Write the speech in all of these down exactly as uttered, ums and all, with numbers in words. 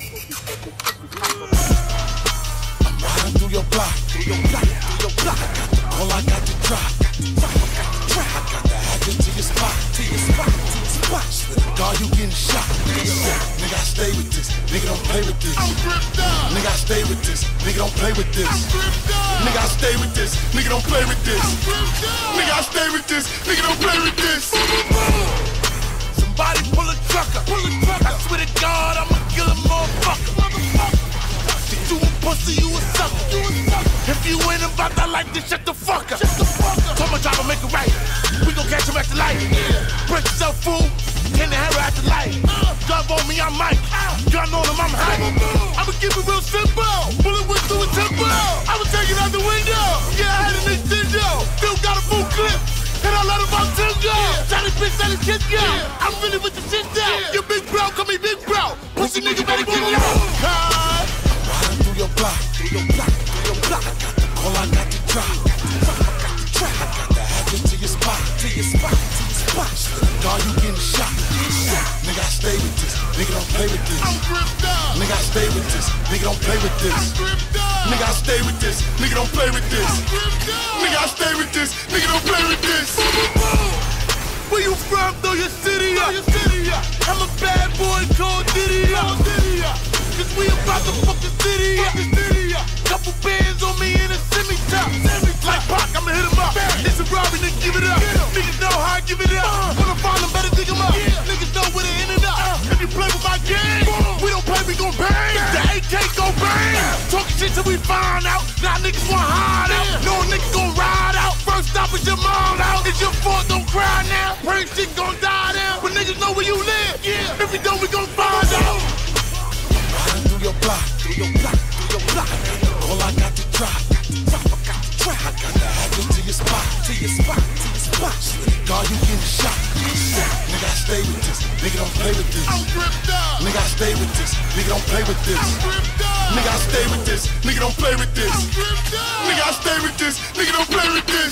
I'm riding through your block, through your block, through your block. All I got to drop, I got to hack into your spot, to your spot, to your spot. Dog, you getting shot. Nigga, I stay with this. Nigga, don't play with this. Nigga, I stay with this. Nigga, don't play with this. Nigga, I stay with this. Nigga, don't play with this. Nigga, I stay with this. Nigga, don't play with this. Somebody pull a trucker. Pull a trucker. I swear to God, I'ma kill a motherfucker. You a pussy, you a sucker. You a sucker. If you ain't about that life, then shut the fuck up. Shut the fuck up. Told my driver make it right. We gon' catch him at the light. Break yourself, fool. In the hammer at the light. Drive on me, I'm Mike. Gun on him, I'm high. I'ma keep it real simple. Bullet went through a temple. I was taking out the window. Yeah, I had an extendo. Still got a full clip. And I let him out ten go. Johnny bitch, let his kids go. I'm really with the shit down. You big bro, call me big bro. Pussy nigga better get it out. Riding through your block, through your block, through your block. All I got to drop. I got to hack into your spot, to your spot, to your spot. Dog, you getting shot. Nigga, I stay with this. Nigga, don't play with this. Nigga, I stay with this. Nigga, don't play with this. Nigga, I stay with this. Nigga, don't play with this. Nigga, I stay with this. Nigga, don't play with this. Where you from? Throw your city up. I'm a bad boy called Diddy up. Cause we about to fuck the city up. Couple bands on me in a semi-top. Like Pac, I'ma hit him up. It's a robbery, nigga, give it up. Niggas know how I give it up. Wanna find them, better dig them up. Niggas know where they're in and up. If you play with my game, we don't play, we gon' bang. The A K gon' bang. Talking shit till we find out. Now niggas want hide out. No niggas gon' ride out. First stop is your mom out. It's your fault, don't cry now. Pray shit gon' die down. But niggas know where you live. If we don't, we gon' find out. Riding through your block, through your block, through your block. All I got to drop, I got to hack into your spot, to your spot, to your spot. Dog, you getting shot. Nigga, I stay with this. Nigga, don't play with this. Nigga, I stay with this. Nigga, don't play with this. Nigga, I stay with this. Nigga, don't play with this. Nigga, I stay with this. Nigga, don't play with this.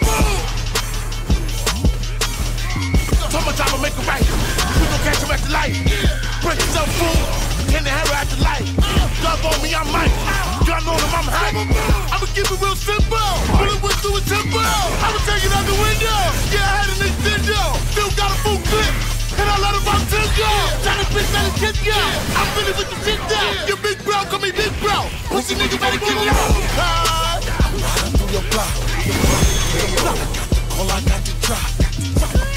Told my driver make it right. We gon' catch him at the light. Break yourself, fool. In the hammer at the light. Drive on me, I'm Mike. Gun on him, I'm high. I'ma keep it real simple. Bullet went through a temple. I was taking out the window. Yeah, I had an extendo. Still got a full clip. And I let him out ten go. Johnny bitch, let his kids go. I'm really with the shit down. You big bro, call me big bro. Pussy nigga better get it out. Riding through your block, through your block, through your block. All I got to drop.